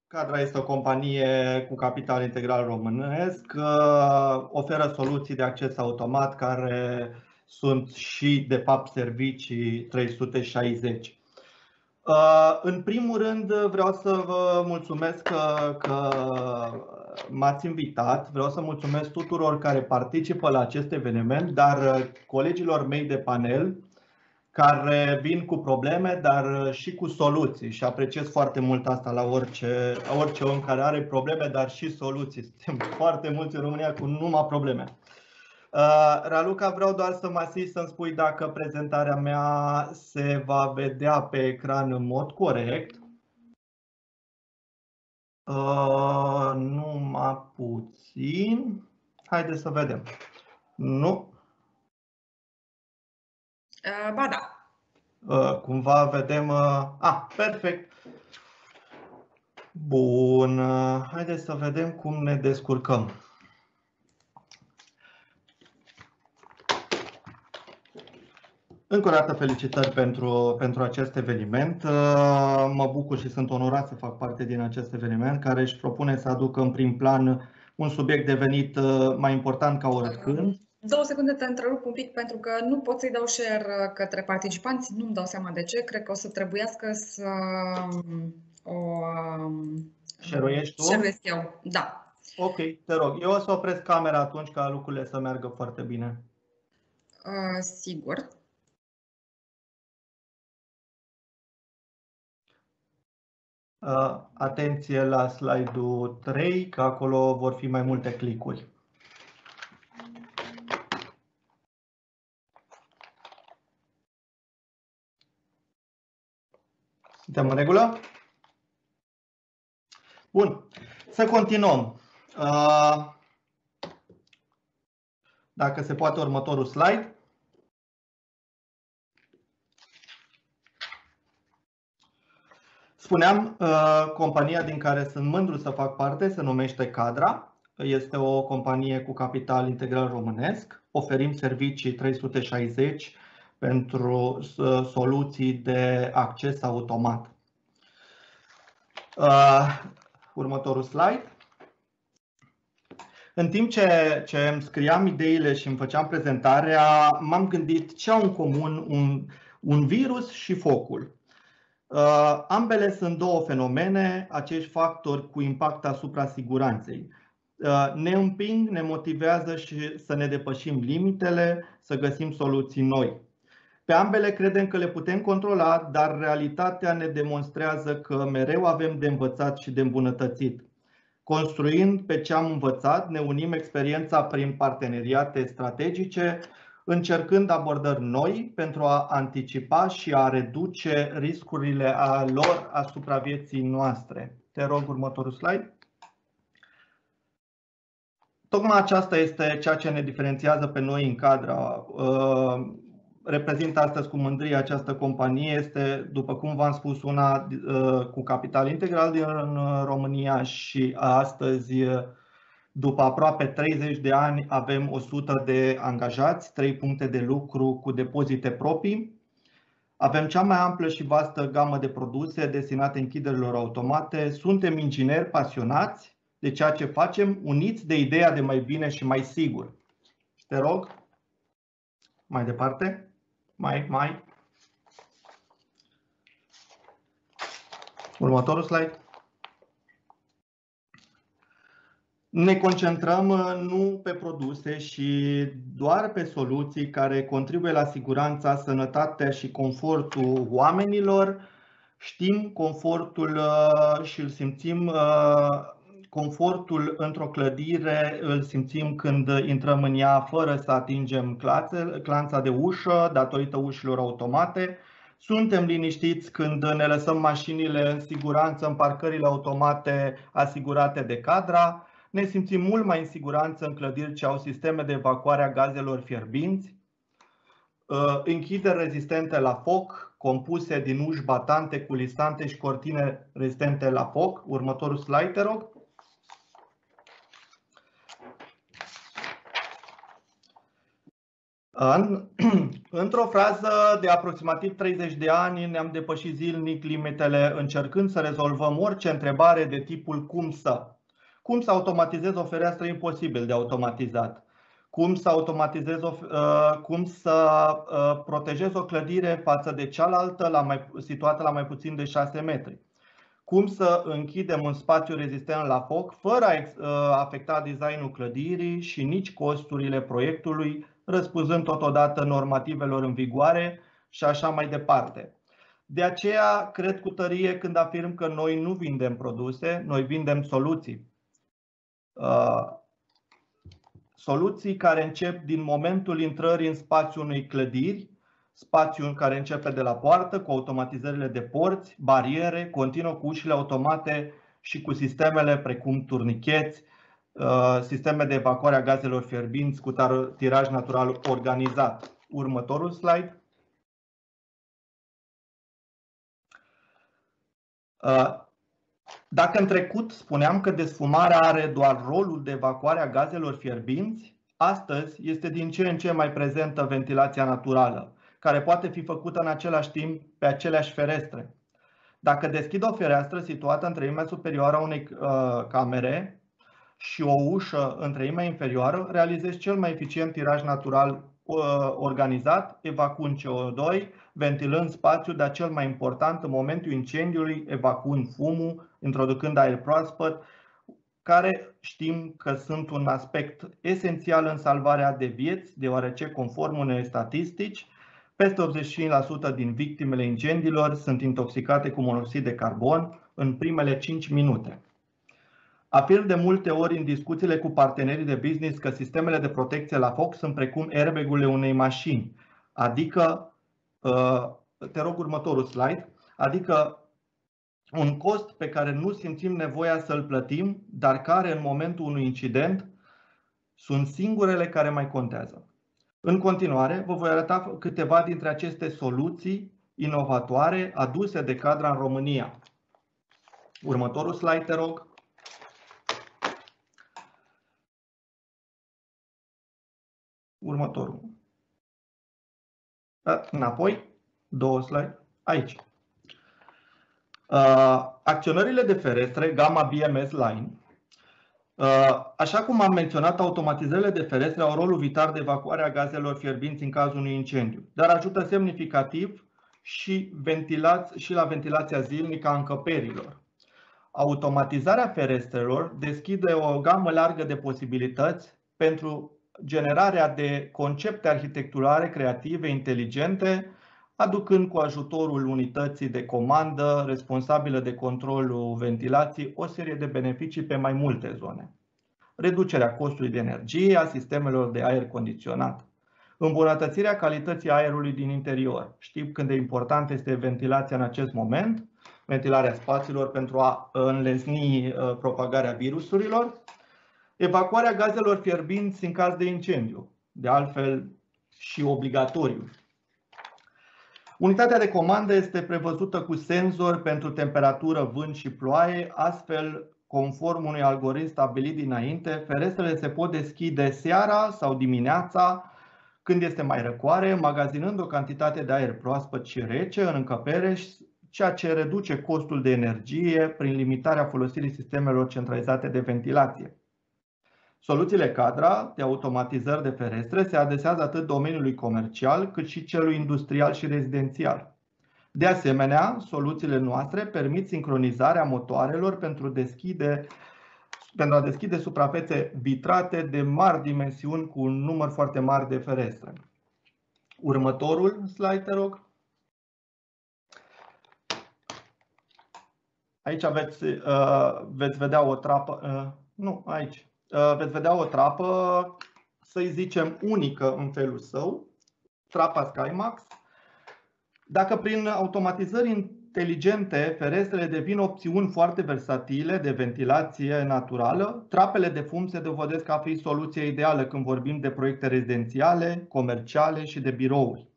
Cadra este o companie cu capital integral românesc, oferă soluții de acces automat care sunt și, de fapt, servicii 360. În primul rând, vreau să vă mulțumesc că m-ați invitat. Vreau să mulțumesc tuturor care participă la acest eveniment, dar colegilor mei de panel care vin cu probleme, dar și cu soluții, și apreciez foarte mult asta la orice om care are probleme, dar și soluții. Suntem foarte mulți în România cu numai probleme. Raluca, vreau doar să mă asist să-mi spui dacă prezentarea mea se va vedea pe ecran în mod corect. Numai puțin. Haideți să vedem. Nu? Ba da. Cumva vedem... perfect. Bun. Haideți să vedem cum ne descurcăm. Încă o dată felicitări pentru acest eveniment. Mă bucur și sunt onorat să fac parte din acest eveniment care își propune să aducă în prim plan un subiect devenit mai important ca oricând. 2 secunde, te întrerup un pic pentru că nu pot să-i dau share către participanți, nu-mi dau seama de ce. Cred că o să trebuiască să o share-uiești tu? Share-uiesc eu, da. Ok, te rog. Eu o să opresc camera atunci ca lucrurile să meargă foarte bine. Sigur. Atenție la slide-ul 3, că acolo vor fi mai multe clicuri. Suntem în regulă? Bun, să continuăm. Dacă se poate următorul slide. Spuneam, compania din care sunt mândru să fac parte se numește Cadra. Este o companie cu capital integral românesc. Oferim servicii 360 pentru soluții de acces automat. Următorul slide. În timp ce îmi scriam ideile și îmi făceam prezentarea, m-am gândit ce au în comun un virus și focul. Ambele sunt două fenomene, acești factori cu impact asupra siguranței. Ne împing, ne motivează și să ne depășim limitele, să găsim soluții noi. Pe ambele credem că le putem controla, dar realitatea ne demonstrează că mereu avem de învățat și de îmbunătățit. Construind pe ce am învățat, ne unim experiența prin parteneriate strategice, încercând abordări noi pentru a anticipa și a reduce riscurile lor asupra vieții noastre. Te rog, următorul slide. Tocmai aceasta este ceea ce ne diferențiază pe noi în Cadra. Reprezint astăzi cu mândrie această companie. Este, după cum v-am spus, una cu capital integral din România și astăzi, după aproape 30 de ani, avem 100 de angajați, 3 puncte de lucru cu depozite proprii. Avem cea mai amplă și vastă gamă de produse destinate închiderilor automate. Suntem ingineri pasionați de ceea ce facem, uniți de ideea de mai bine și mai sigur. Te rog, mai departe. Mai. Următorul slide. Ne concentrăm nu pe produse și doar pe soluții care contribuie la siguranța, sănătatea și confortul oamenilor. Știm confortul și îl simțim. Confortul într-o clădire îl simțim când intrăm în ea fără să atingem clanța de ușă datorită ușilor automate. Suntem liniștiți când ne lăsăm mașinile în siguranță în parcările automate asigurate de Cadra. Ne simțim mult mai în siguranță în clădiri ce au sisteme de evacuare a gazelor fierbinți, închideri rezistente la foc, compuse din uși batante, culisante și cortine rezistente la foc. Următorul slide, te rog. Într-o frază de aproximativ 30 de ani ne-am depășit zilnic limitele încercând să rezolvăm orice întrebare de tipul cum să. Cum să automatizez o fereastră imposibil de automatizat? Cum să protejez o clădire față de cealaltă situată la mai puțin de 6 metri? Cum să închidem un spațiu rezistent la foc fără a afecta designul clădirii și nici costurile proiectului, răspunzând totodată normativelor în vigoare și așa mai departe. De aceea, cred cu tărie când afirm că noi nu vindem produse, noi vindem soluții. Soluții care încep din momentul intrării în spațiul unei clădiri, spațiul care începe de la poartă, cu automatizările de porți, bariere, continuă cu ușile automate și cu sistemele precum turnicheți, sisteme de evacuare a gazelor fierbinți cu tiraj natural organizat. Următorul slide. Dacă în trecut spuneam că desfumarea are doar rolul de evacuare a gazelor fierbinți, astăzi este din ce în ce mai prezentă ventilația naturală, care poate fi făcută în același timp pe aceleași ferestre. Dacă deschid o fereastră situată în treimea superioară a unei camere și o ușă în treimea inferioară, realizez cel mai eficient tiraj natural organizat, evacuând CO2, ventilând spațiul, dar cel mai important, în momentul incendiului, evacuând fumul, introducând aer proaspăt, care știm că sunt un aspect esențial în salvarea de vieți, deoarece, conform unei statistici, peste 85% din victimele incendiilor sunt intoxicate cu monoxid de carbon în primele 5 minute. Afirm de multe ori în discuțiile cu partenerii de business că sistemele de protecție la foc sunt precum airbag-urile unei mașini, adică, te rog următorul slide, adică un cost pe care nu simțim nevoia să-l plătim, dar care în momentul unui incident sunt singurele care mai contează. În continuare, vă voi arăta câteva dintre aceste soluții inovatoare aduse de Cadra în România. Următorul slide, te rog. Următorul. Înapoi, 2 slide, aici. Acționările de ferestre, gama BMS Line. Așa cum am menționat, automatizările de ferestre au rolul vital de evacuare a gazelor fierbinți în cazul unui incendiu, dar ajută semnificativ și la ventilația zilnică a încăperilor. Automatizarea ferestrelor deschide o gamă largă de posibilități pentru generarea de concepte arhitecturale creative, inteligente, aducând cu ajutorul unității de comandă responsabilă de controlul ventilației o serie de beneficii pe mai multe zone. Reducerea costului de energie a sistemelor de aer condiționat, îmbunătățirea calității aerului din interior. Știm cât de important este ventilația în acest moment, ventilarea spațiilor pentru a înlesni propagarea virusurilor, evacuarea gazelor fierbinți în caz de incendiu, de altfel și obligatoriu. Unitatea de comandă este prevăzută cu senzor pentru temperatură, vânt și ploaie, astfel, conform unui algoritm stabilit dinainte, ferestrele se pot deschide seara sau dimineața, când este mai răcoare, magazinând o cantitate de aer proaspăt și rece în încăpere, ceea ce reduce costul de energie prin limitarea folosirii sistemelor centralizate de ventilație. Soluțiile Cadra de automatizări de ferestre se adresează atât domeniului comercial cât și celui industrial și rezidențial. De asemenea, soluțiile noastre permit sincronizarea motoarelor pentru a deschide suprafețe vitrate de mari dimensiuni cu un număr foarte mare de ferestre. Următorul slide, te rog. Aici veți vedea o trapă, veți vedea o trapă, să-i zicem, unică în felul său, trapa SkyMax. Dacă prin automatizări inteligente ferestrele devin opțiuni foarte versatile de ventilație naturală, trapele de fum se dovedesc a fi soluția ideală când vorbim de proiecte rezidențiale, comerciale și de birouri.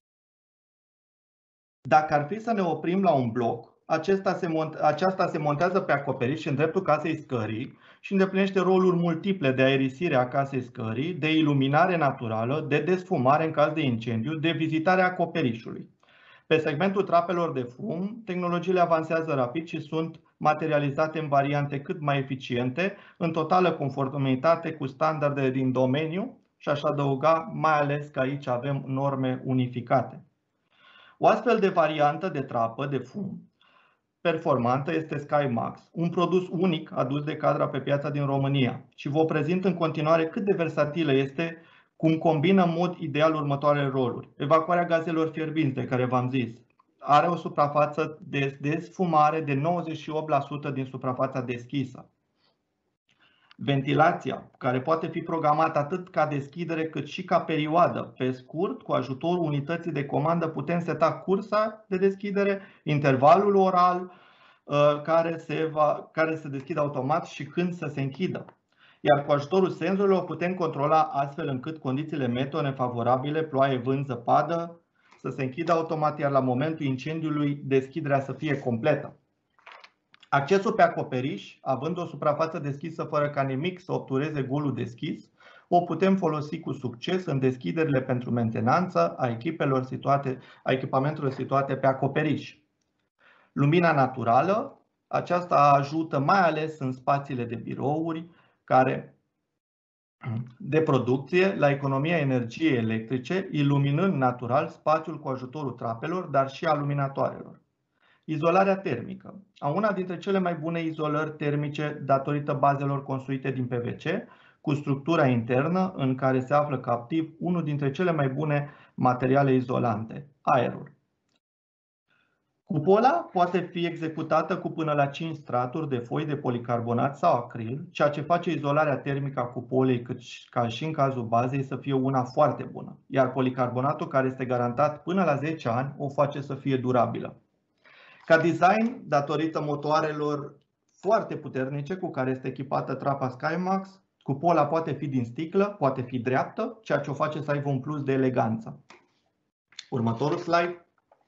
Dacă ar fi să ne oprim la un bloc, aceasta se montează pe acoperiș în dreptul casei scării și îndeplinește roluri multiple de aerisire a casei scării, de iluminare naturală, de desfumare în caz de incendiu, de vizitare a acoperișului. Pe segmentul trapelor de fum, tehnologiile avansează rapid și sunt materializate în variante cât mai eficiente, în totală conformitate cu standardele din domeniu și aș adăuga mai ales că aici avem norme unificate. O astfel de variantă de trapă de fum performantă este SkyMax, un produs unic adus de Cadra pe piața din România și vă prezint în continuare cât de versatilă este, cum combină în mod ideal următoarele roluri. Evacuarea gazelor fierbinți, de care v-am zis. Are o suprafață de desfumare de 98% din suprafața deschisă. Ventilația, care poate fi programată atât ca deschidere cât și ca perioadă. Pe scurt, cu ajutorul unității de comandă putem seta cursa de deschidere, intervalul oral care se deschide automat și când să se închidă. Iar cu ajutorul senzorilor putem controla astfel încât condițiile meteo nefavorabile, ploaie, vânt, zăpadă, să se închidă automat, iar la momentul incendiului deschiderea să fie completă. Accesul pe acoperiș, având o suprafață deschisă fără ca nimic să obtureze golul deschis, o putem folosi cu succes în deschiderile pentru mentenanță a echipamentelor situate pe acoperiș. Lumina naturală, aceasta ajută mai ales în spațiile de birouri de producție la economia energiei electrice, iluminând natural spațiul cu ajutorul trapelor, dar și a luminatoarelor. Izolarea termică. Una dintre cele mai bune izolări termice datorită bazelor construite din PVC, cu structura internă în care se află captiv unul dintre cele mai bune materiale izolante, aerul. Cupola poate fi executată cu până la 5 straturi de foi de policarbonat sau acril, ceea ce face izolarea termică a cupolei, ca și în cazul bazei, să fie una foarte bună, iar policarbonatul, care este garantat până la 10 ani, o face să fie durabilă. Ca design, datorită motoarelor foarte puternice cu care este echipată trapa SkyMax, cupola poate fi din sticlă, poate fi dreaptă, ceea ce o face să aibă un plus de eleganță. Următorul slide.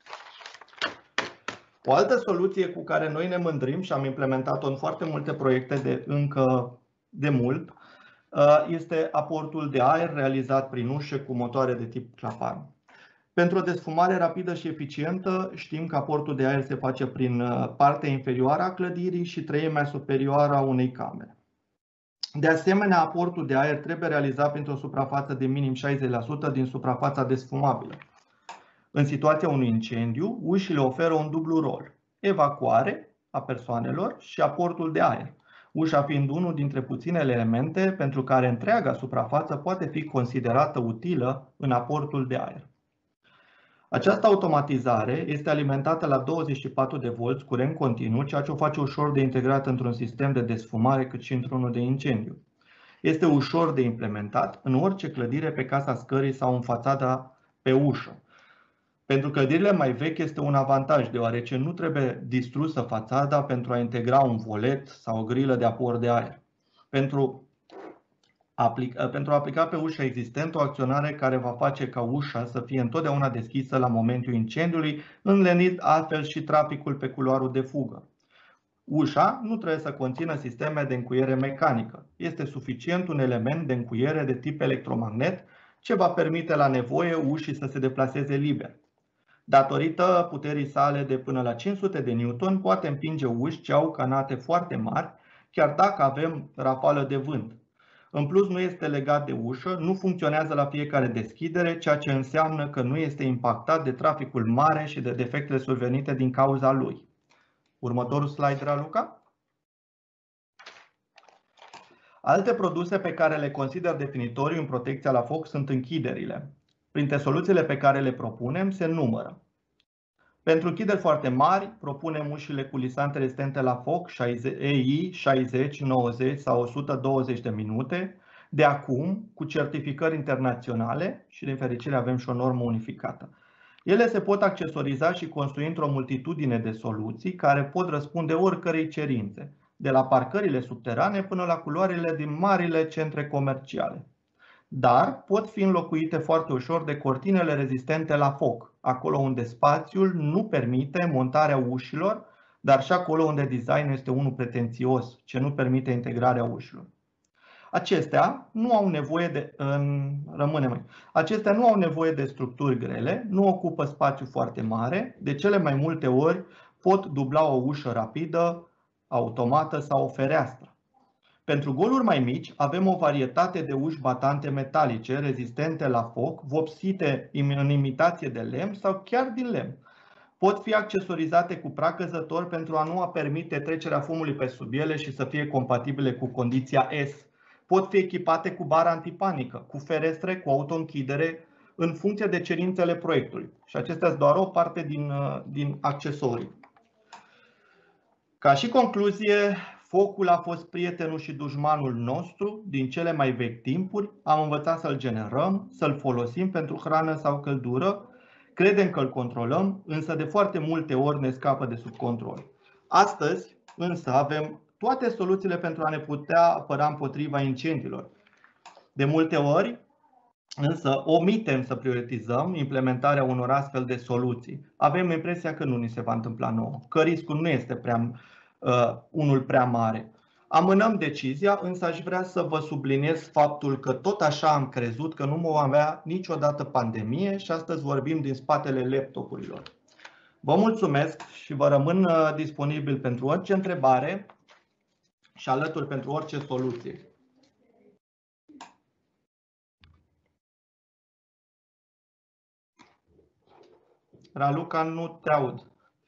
O altă soluție cu care noi ne mândrim și am implementat-o în foarte multe proiecte încă de mult este aportul de aer realizat prin ușe cu motoare de tip clapar. Pentru o desfumare rapidă și eficientă, știm că aportul de aer se face prin partea inferioară a clădirii și treimea superioară a unei camere. De asemenea, aportul de aer trebuie realizat printr-o suprafață de minim 60% din suprafața desfumabilă. În situația unui incendiu, ușile oferă un dublu rol: evacuare a persoanelor și aportul de aer, ușa fiind unul dintre puținele elemente pentru care întreaga suprafață poate fi considerată utilă în aportul de aer. Această automatizare este alimentată la 24 de volți curent continuu, ceea ce o face ușor de integrat într-un sistem de desfumare cât și într-unul de incendiu. Este ușor de implementat în orice clădire pe casa scării sau în fațada pe ușă. Pentru clădirile mai vechi este un avantaj, deoarece nu trebuie distrusă fațada pentru a integra un volet sau o grilă de aport de aer. Pentru a aplica pe ușa existentă o acționare care va face ca ușa să fie întotdeauna deschisă la momentul incendiului, înlenind astfel și traficul pe culoarul de fugă. Ușa nu trebuie să conțină sisteme de încuiere mecanică. Este suficient un element de încuiere de tip electromagnet ce va permite la nevoie ușii să se deplaseze liber. Datorită puterii sale de până la 500 de Newton, poate împinge uși ce au canate foarte mari, chiar dacă avem rafală de vânt. În plus, nu este legat de ușă, nu funcționează la fiecare deschidere, ceea ce înseamnă că nu este impactat de traficul mare și de defectele survenite din cauza lui. Următorul slide, Raluca. Alte produse pe care le consider definitoriu în protecția la foc sunt închiderile. Printre soluțiile pe care le propunem se numără: pentru închideri foarte mari, propunem ușile cu lisante rezistente la foc EI 60, 90 sau 120 de minute, de acum cu certificări internaționale și din fericire avem și o normă unificată. Ele se pot accesoriza și construi într-o multitudine de soluții care pot răspunde oricărei cerințe, de la parcările subterane până la culoarele din marile centre comerciale. Dar pot fi înlocuite foarte ușor de cortinele rezistente la foc, acolo unde spațiul nu permite montarea ușilor dar și acolo unde designul este unul pretențios, ce nu permite integrarea ușilor. Acestea nu au nevoie de, acestea nu au nevoie de structuri grele, nu ocupă spațiu foarte mare, de cele mai multe ori pot dubla o ușă rapidă, automată sau o fereastră. Pentru goluri mai mici avem o varietate de uși batante metalice, rezistente la foc, vopsite în imitație de lemn sau chiar din lemn. Pot fi accesorizate cu prag căzător pentru a nu permite trecerea fumului pe sub ele și să fie compatibile cu condiția S. Pot fi echipate cu bară antipanică, cu ferestre, cu autoînchidere, în funcție de cerințele proiectului. Și acestea sunt doar o parte din accesorii. Ca și concluzie, focul a fost prietenul și dușmanul nostru din cele mai vechi timpuri. Am învățat să-l generăm, să-l folosim pentru hrană sau căldură. Credem că îl controlăm, însă de foarte multe ori ne scapă de sub control. Astăzi, însă, avem toate soluțiile pentru a ne putea apăra împotriva incendiilor. De multe ori, însă, omitem să prioritizăm implementarea unor astfel de soluții. Avem impresia că nu ni se va întâmpla nouă, că riscul nu este unul prea mare. Amânăm decizia, însă aș vrea să vă subliniez faptul că tot așa am crezut că nu vom avea niciodată pandemie și astăzi vorbim din spatele laptopurilor. Vă mulțumesc și vă rămân disponibil pentru orice întrebare și alături pentru orice soluție. Raluca, nu te aud.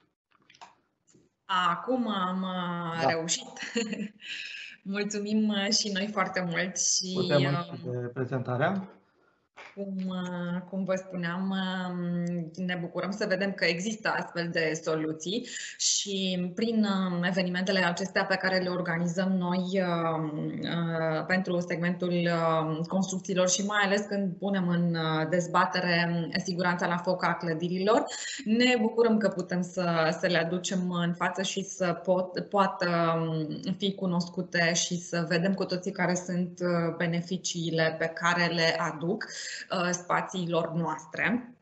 Acum am reușit. Mulțumim și noi foarte mult. Și putem începe prezentarea. Cum vă spuneam, ne bucurăm să vedem că există astfel de soluții și prin evenimentele acestea pe care le organizăm noi pentru segmentul construcțiilor și mai ales când punem în dezbatere siguranța la foc a clădirilor, ne bucurăm că putem să le aducem în față și să poată fi cunoscute și să vedem cu toții care sunt beneficiile pe care le aduc spațiilor noastre.